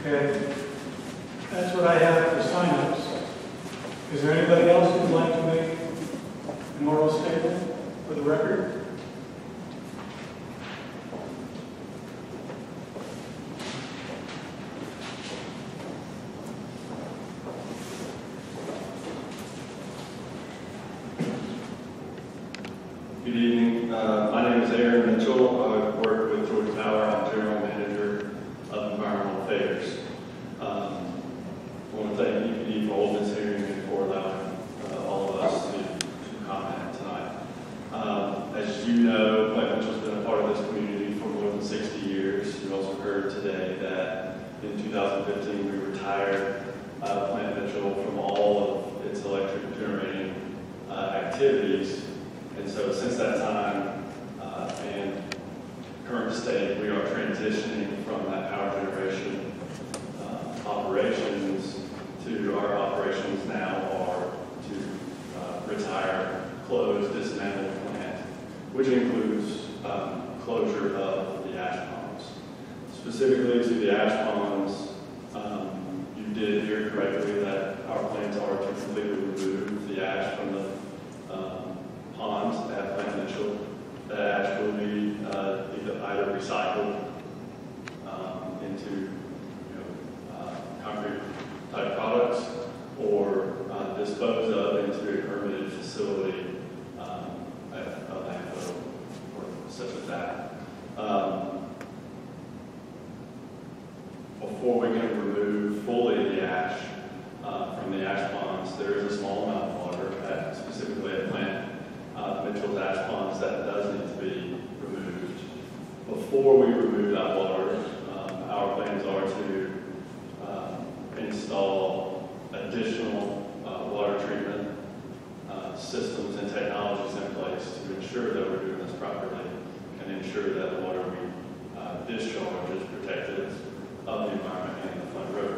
Okay, that's what I have for sign-ups. Is there anybody else who would like to make an oral statement for the record? Good evening. My name is Aaron Mitchell. I work with Georgia Power. I'm General Manager of Environmental Affairs. I want to thank EPD for holding this hearing and for allowing all of us to comment tonight. As you know, Plant Mitchell's been a part of this community for more than 60 years. You also heard today that in 2015 we retired Plant Mitchell from all of its electric generating activities. And so since that time and current state, we are transitioning from that power generation operations to our operations now are to retire, close, dismantle the plant, which includes closure of the ash ponds. Specifically to the ash ponds, you did hear correctly that our plans are to completely remove the ash from the ponds at Plant Mitchell. That ash will be either recycled into concrete type products or disposed of into a permitted facility at a landfill or such as that. Before we can remove fully the ash from the ash ponds, there is a small amount of water specifically at Plant Mitchell's ash ponds that does need to be removed. Before we remove that water, our plans are to install additional water treatment systems and technologies in place to ensure that we're doing this properly and ensure that the water we discharge is protective of the environment and the Flint River.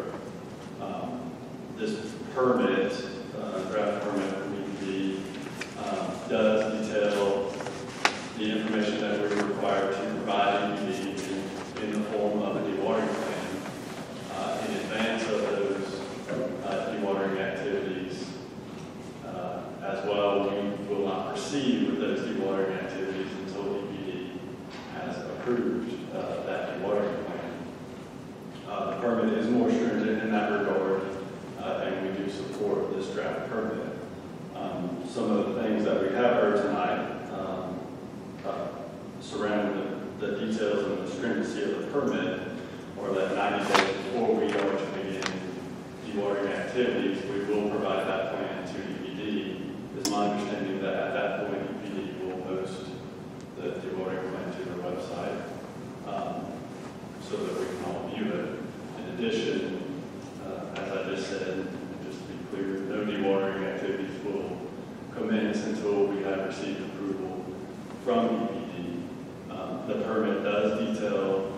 This permit, draft permit from EPD, does detail the information that we're required to provide EPD in the form of a dewatering plan in advance of those dewatering activities. As well, we will not proceed with those dewatering activities until EPD has approved that dewatering plan. The permit is more stringent in that regard, and we do support this draft permit. Some of the things that we have heard tonight surrounding the details and the stringency of the permit, or that 90 days before we are to begin dewatering activities, we will provide that plan to EPD. It's my understanding that at that point, EPD will post the dewatering plan to their website so that we can all view it. In addition, as I just said, just to be clear, no dewatering activities will commence until we have received approval from EPD. The permit does detail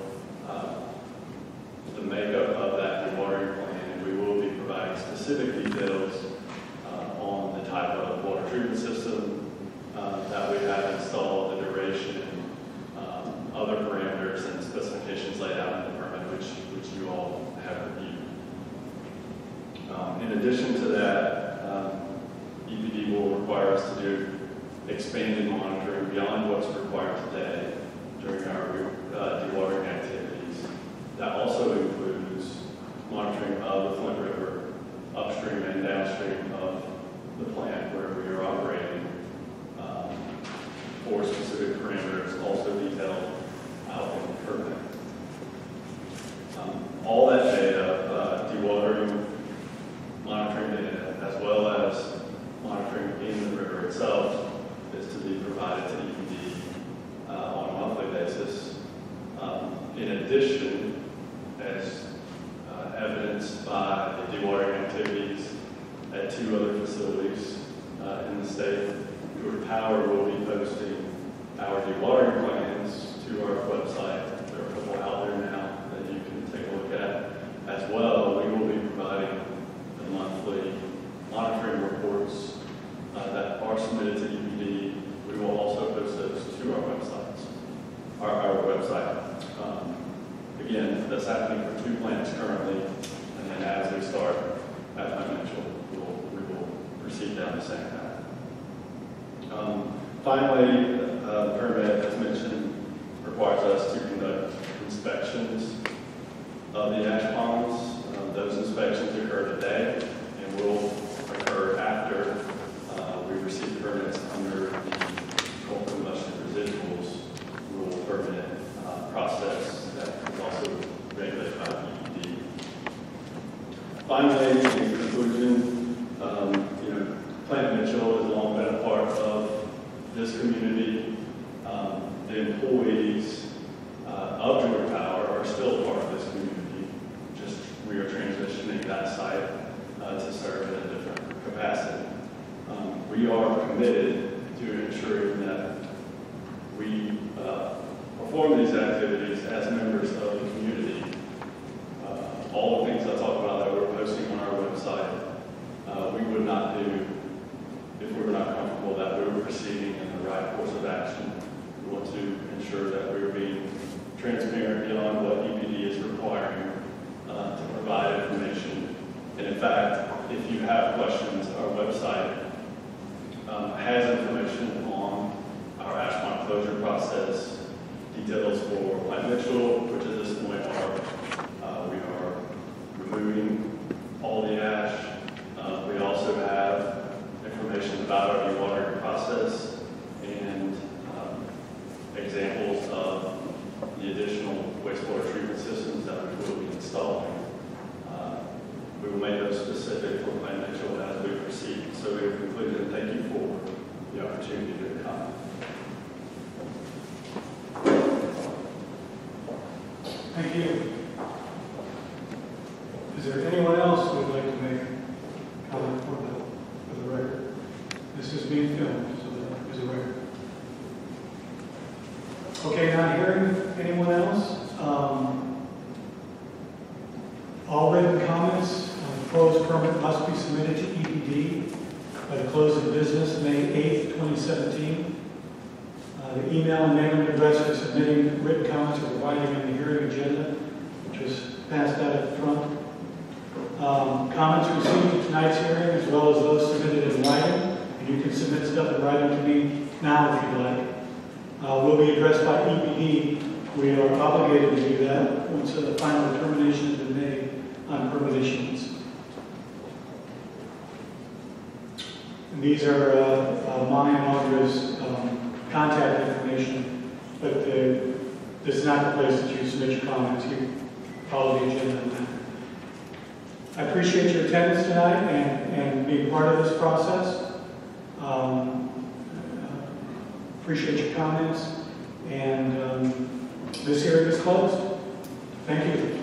the makeup of that dewatering plan, and we will be providing specific details on the type of water treatment system that we have installed, the duration, other parameters and specifications laid out in the permit, which you all have reviewed. In addition to that, EPD will require us to do expanded monitoring beyond what's required today during our dewatering activities. That also includes monitoring of the Flint River upstream and downstream of the plant where we are operating for specific parameters also detailed out in the permit. All that data, dewatering, monitoring data, as well as monitoring in the river itself, is to be provided to EPD on a monthly basis. In addition, as evidenced by the dewatering activities at 2 other facilities in the state, Georgia Power will be posting our dewatering plans to our website. There are a couple out there now that you can take a look at. As well, we will be providing the monthly monitoring reports that are submitted to EPD. We will also post those to our websites, our website. Again, the that's happening for 2 plants currently, and then as we start at Plant Mitchell, we will proceed down the same path. Finally, the permit, as mentioned, requires us to conduct inspections of the ash ponds. Those inspections occur today and will occur after we receive permits under the coal combustion residuals rule permit process that is also regulated by the EPD. Finally, in conclusion, Plant Mitchell has long been a part of this community. The employees of Georgia Power are still part of this community. Just we are transitioning that site to serve in a different capacity. We are committed to ensuring that we perform these activities as members of the community. All the things I talked about that we're posting on our website, we would not do if we were not comfortable that we were proceeding in the right course of action. We want to ensure that we are being transparent beyond what EPD is requiring to provide information. And in fact, if you have questions, our website has information on our ash pond closure process, details for Plant Mitchell, which at this point we are removing all the ash. We also have information about our dewatering process and examples of the additional wastewater treatment systems that we will be installing. We will make those specific for Plant Mitchell as we proceed. So we have concluded, and thank you for the opportunity to comment. Thank you. Is there anyone else who would like to make a comment for the record? This is being filmed, so that there's a record. Okay, not hearing anyone else. All written comments on the proposed permit must be submitted to EPD by the close of business May 8th, 2017. The email and name and address for submitting written comments are provided in the hearing agenda, which was passed out at the front. Comments received at tonight's hearing, as well as those submitted in writing, and you can submit stuff in writing to me now if you'd like, will be addressed by EPD. We are obligated to do that once the final determination has been made on permit issuance. And these are mine and Audra's contact information, but this is not the place that you submit your comments. You follow the agenda on that. I appreciate your attendance tonight and being part of this process. Appreciate your comments, and this hearing is closed. Thank you.